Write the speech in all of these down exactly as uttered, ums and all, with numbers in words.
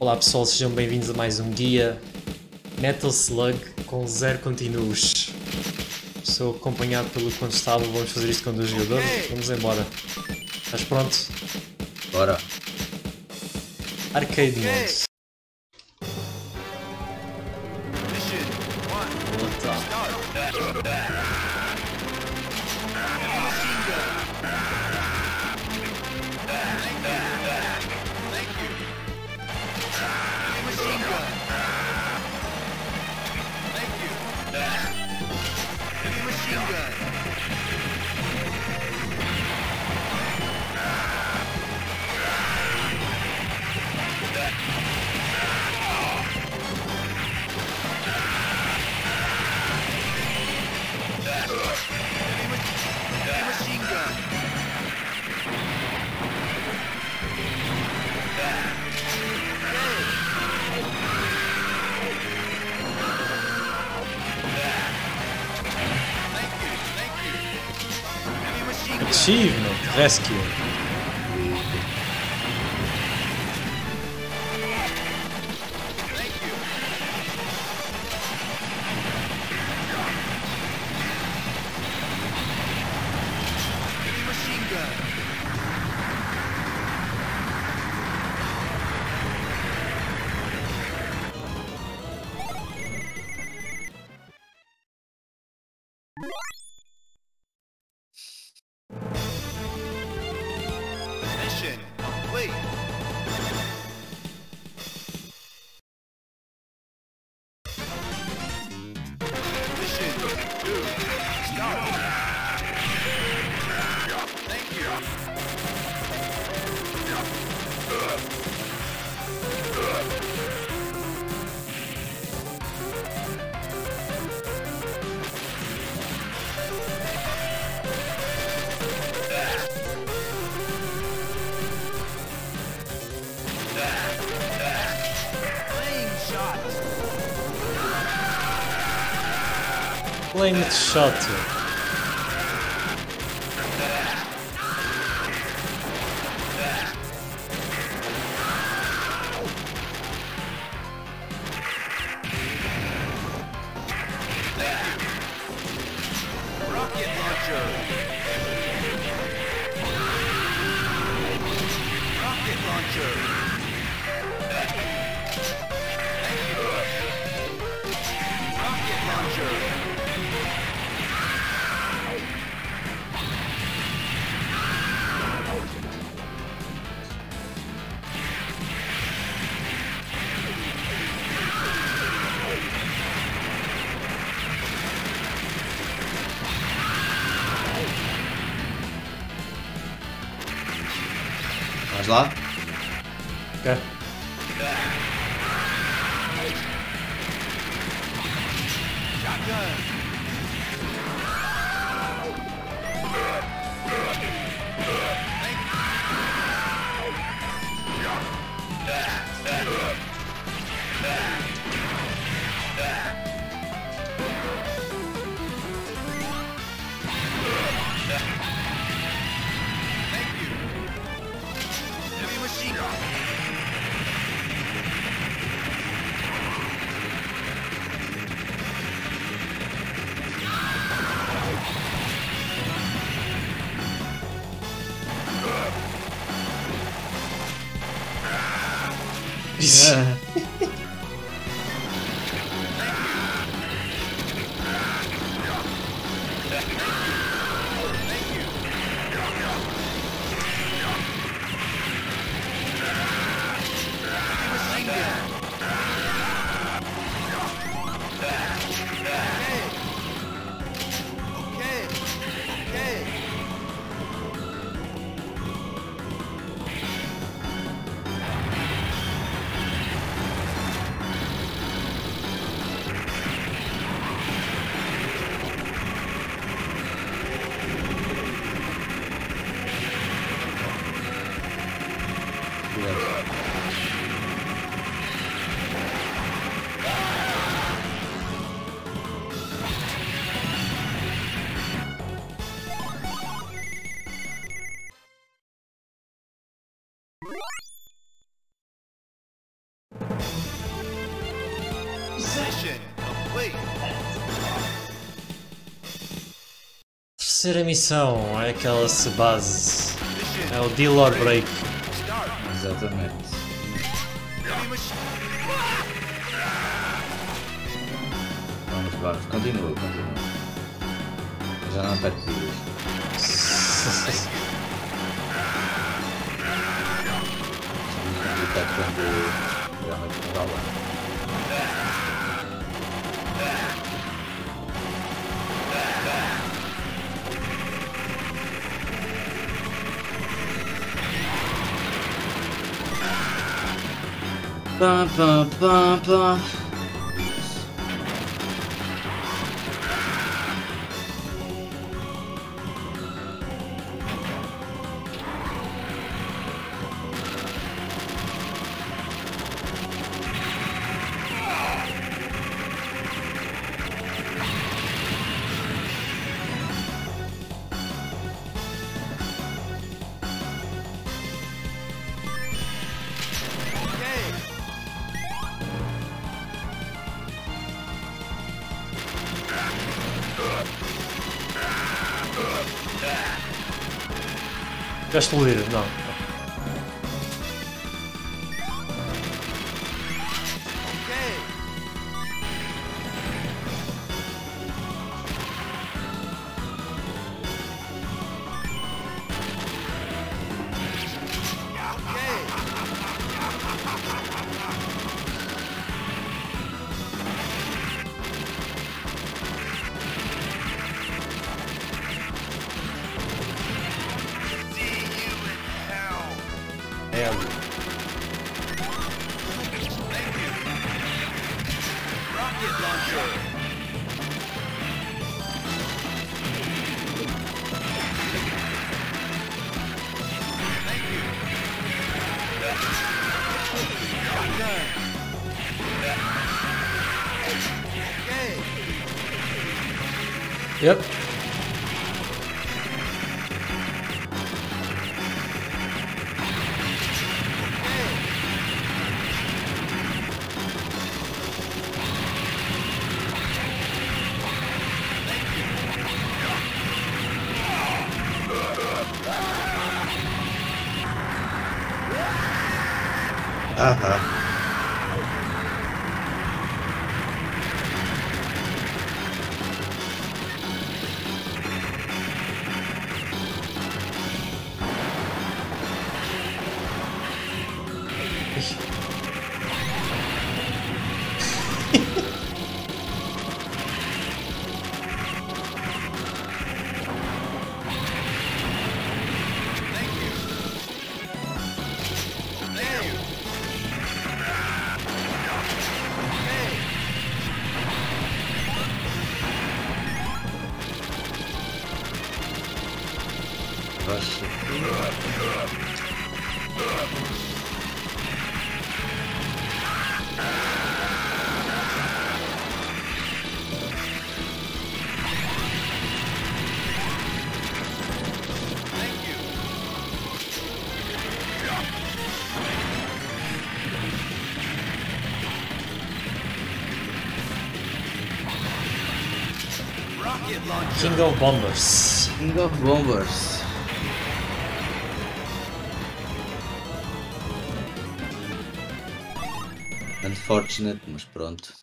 Olá pessoal, sejam bem-vindos a mais um guia Metal Slug com zero continuos. Sou acompanhado pelo Condestável, vamos fazer isto com dois jogadores, vamos embora. Estás pronto? Bora. Arcade Mode. Achievement Rescue. Mission complete. Mission two. Start. Thank you. Flame Shot. Rocket launcher. Rocket launcher. Thank you. Rocket launcher. Vamos lá? Ok. Shotgun. Thank you. Heavy machine gun. Yeah. Thank you. Heavy machine gun. Okay. Okay. Okay. Mission complete. Terceira missão é aquela se base. Mission É o Deal or Break. start. Exatamente. Heavy machine. Vamos, vamos, continua, continua. Eu já não perco vidas. Evitar quando realmente não vá lá. Pam, pam, pam, pam. Okay. Já explodir, não. Okay. Okay. See you in hell. É ali. Thank you. Rocket launcher. Thank you. Shotgun. Okay. Yep. Aham. Thank you. Okay. Rocha. Thank you. Rocket launcher. King of Bombers. King of Bombers. Unfortunate, mas pronto.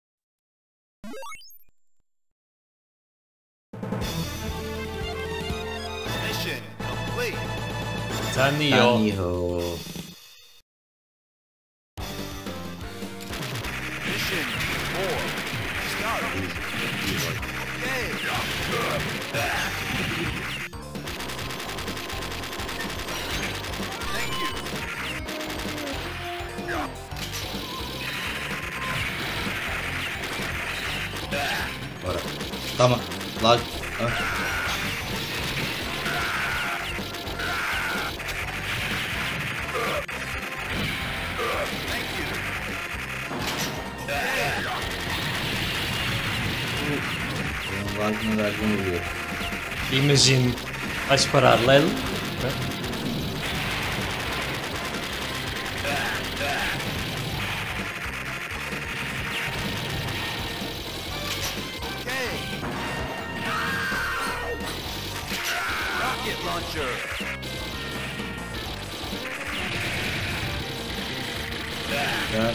Mission complete. Tanio. Tanio. Mission four. Start. Okay. Thank you. Bora. Toma. Lag. Ah. Thank you. Tem um lag que não dá de ver. Imagino. Vai disparar Lelo. launcher. Já.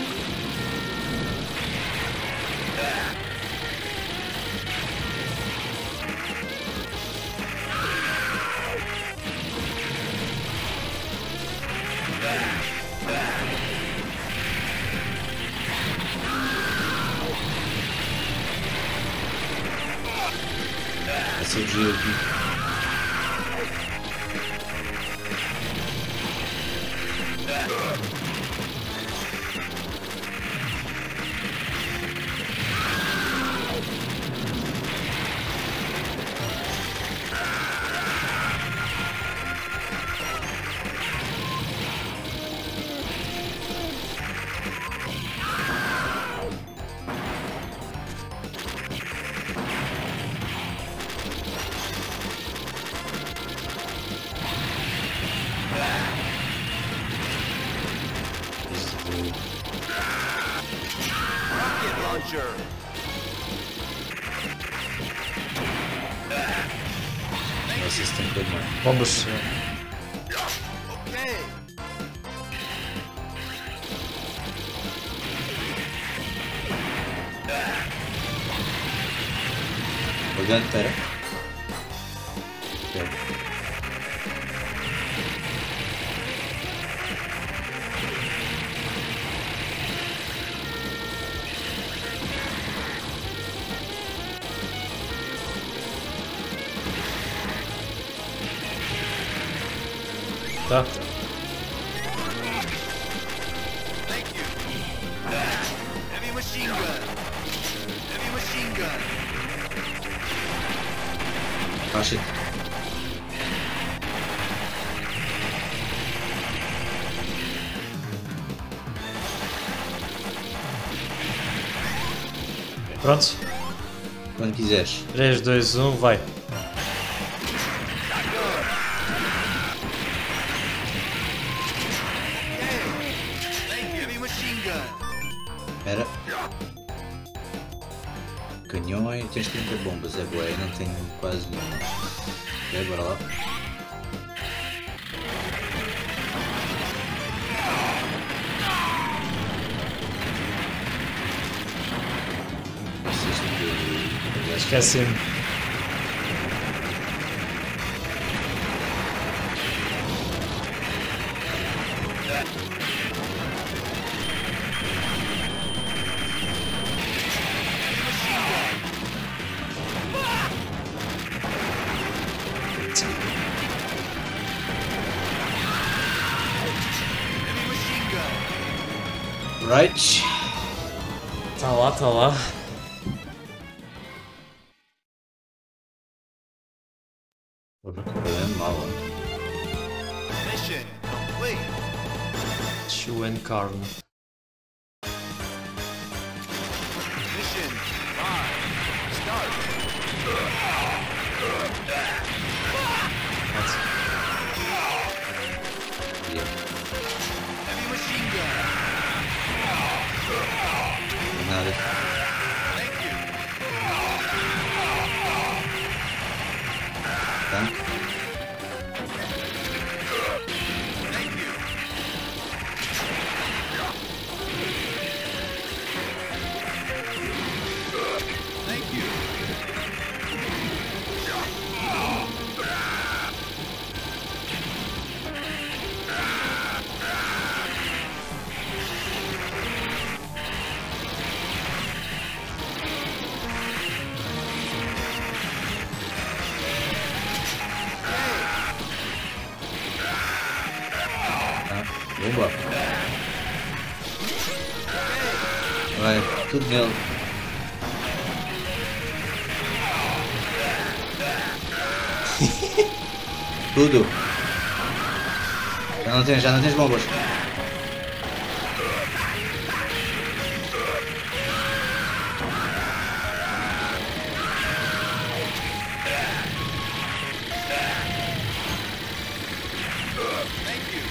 Esse é o dia aqui. Rocket launcher. Vocês têm que mais. Vamos. Okay. Olhando, espera. Ok. Tá. Thank you. Heavy machine gun. Heavy machine gun. Acha. Pronto? Quando quiseres. três, dois, um, vai. Thank you. Heavy machine gun. Espera. Canhões, tens trinta bombas, é boa, eu não tenho quase nenhuma. Ok, bora lá. Vocês têm que- Esqueci-me. Heavy machine gun. Right. Tá lá, tá lá. Problema mal, ó. Mission complete. Chew and carne. Mission five. Start. Pronto. Yeah. Heavy machine gun. Nada. Thank you. Tank. Thank you. Thank you. Tá. Bomba. Vai, tudo nele. Tudo. Já não tens, já não tens bombas. Thank you.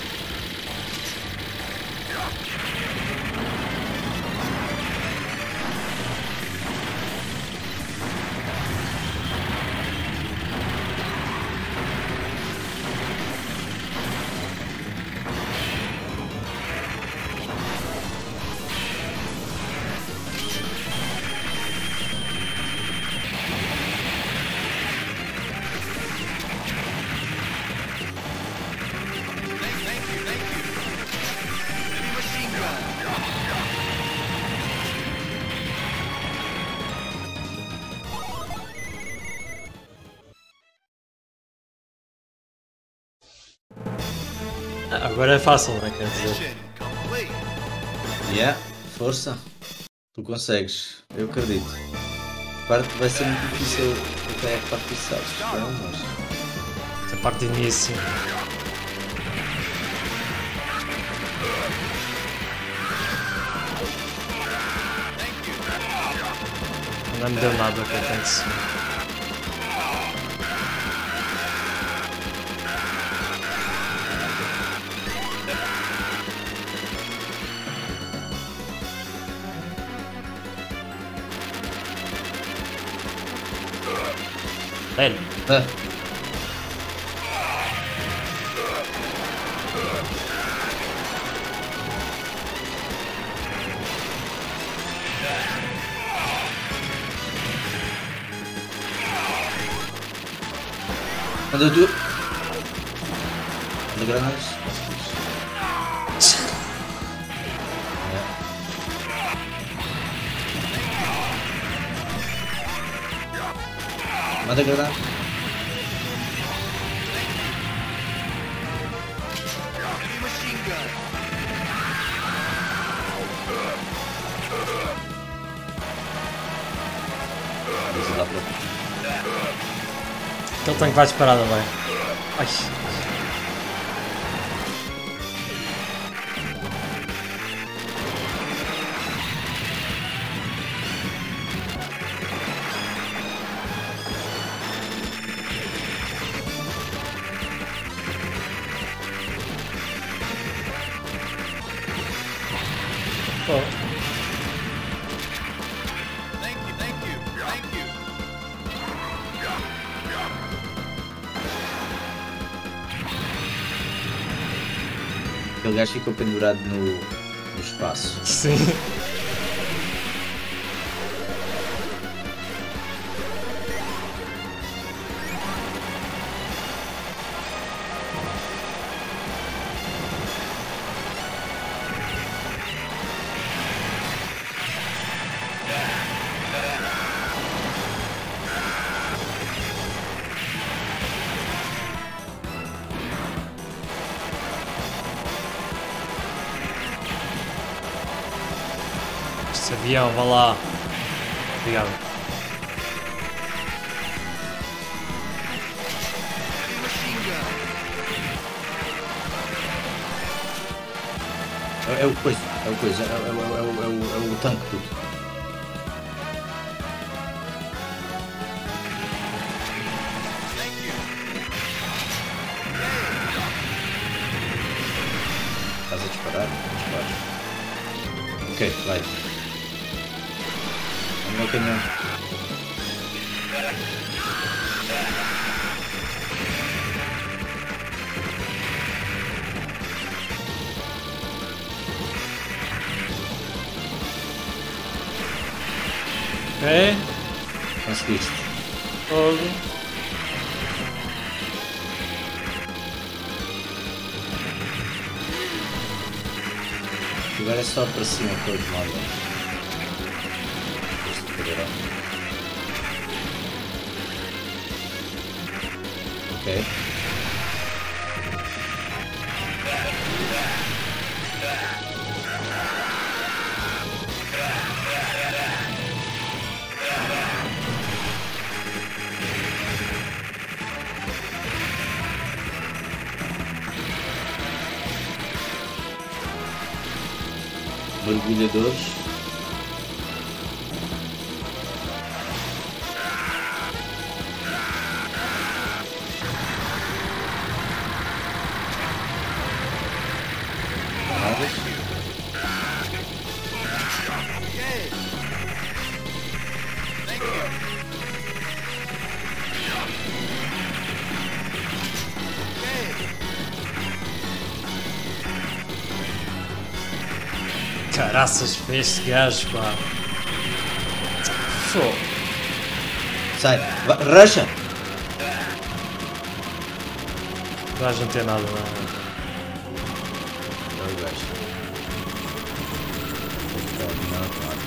Ah, agora é fácil, não é? Quer dizer. Mission complete. Yeah, força. Tu consegues, eu acredito. A parte vai ser muito difícil até a parte que sabes. Não, mas... Essa parte de início. Não me deu nada que eu tenho que ser. Velho, Ah, Manda tu. Manda granadas. Manda granada. Enemy machine gun. Deixa lá para. aquele tanque vai disparado, vai. Ai. Oh. Thank you, thank you, thank you. Aquele gajo ficou pendurado no, no espaço. Sim. Esse avião, vá lá. Obrigado. Enemy machine gun. É, é o coisa, é o coisa, é, é, é, é, o- é, o- é o tanque tudo. Thank you. Estás a disparar? Disparas. Ok, vai. É o meu canhão. Ok. Conseguiste. Fogo. Agora é só para cima que eles mandam. Este poderão. Ok. Mergulhadores. Granadas. Yay. Thank you. Yay. Caraças, para este gajo, pá. Fogo. Sai. Va- Racha. O gajo não tem nada, não é? É o gajo. Pode não, claro.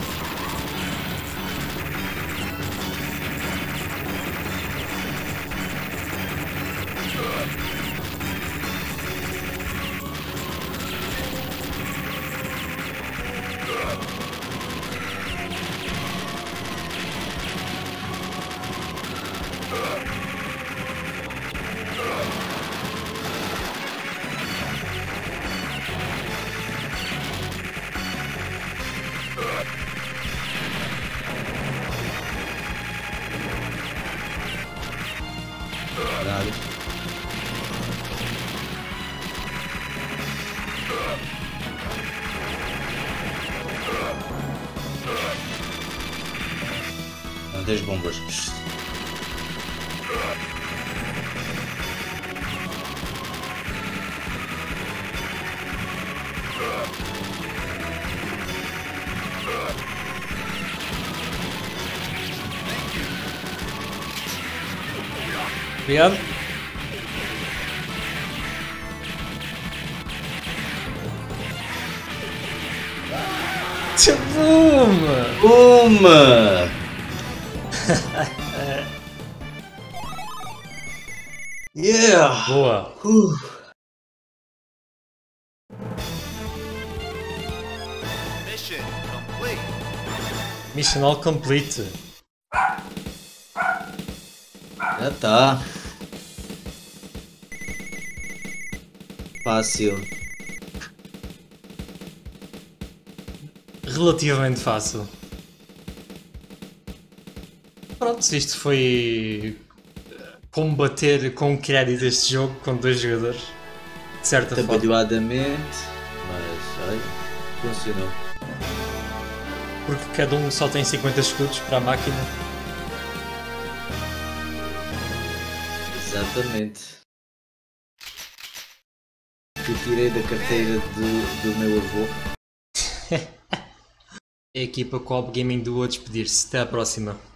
das bombas. Obrigado. Boom! Uma! Yeah! Boa. Uh. Mission complete. Mission all complete. Já tá. Fácil. Relativamente fácil. Pronto, isto foi combater com crédito este jogo com dois jogadores. De certa forma. Atabalhoadamente, mas olha, funcionou. Porque cada um só tem cinquenta escudos para a máquina. Exatamente. Que tirei da carteira do, do meu avô. A equipa Co-op Gaming Duo a despedir-se. Até à próxima.